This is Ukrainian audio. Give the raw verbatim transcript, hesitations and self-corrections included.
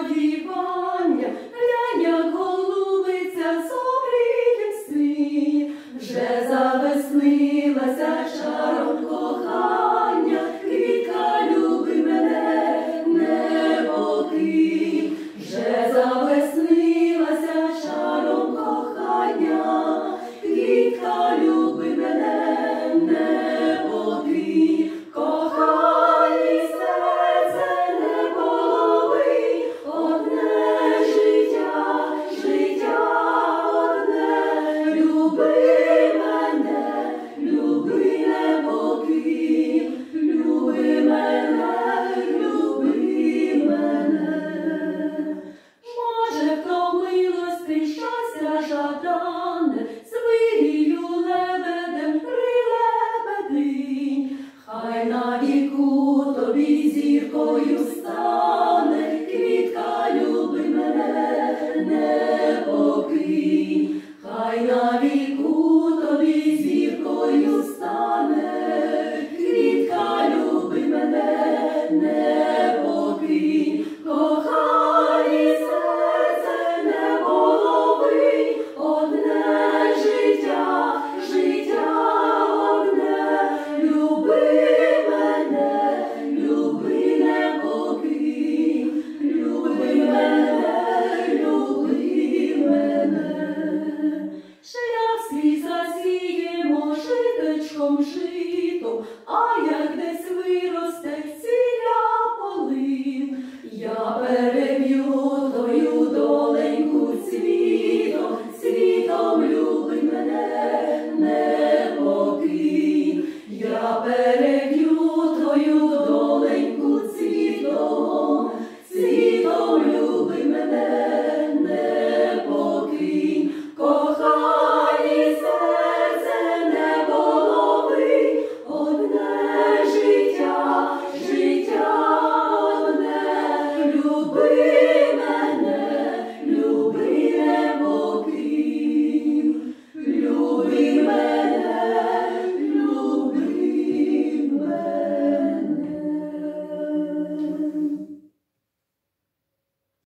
сподівання, глянь, як голубиця зорієм сні, вже завеснилася чаром кохання, квітка, люби мене, не покинь, вже завеснилася чаром кохання, квітка, люби мене, не покинь, кохані серце не полови, одне життя, життя одне, люби мене, люби, не покинь, люби мене, люби мене. Може, втомилось ти щастя жадане, свирію лебедем прилебединь, хай на віку тобі зіркою стане, квітка, люби мене, не покинь, хай на віку тобі зіркою стане, квітка, люби мене, не покинь, кохані серце не полови, одне життя, життя одне, люби мене, люби, не покинь, люби мене, люби мене. Шлях свій засіємо житечком житом, а як десь виросте ціля полин, я переб'ю твою доленьку світом, світом, люби мене, не покинь, я переб'ю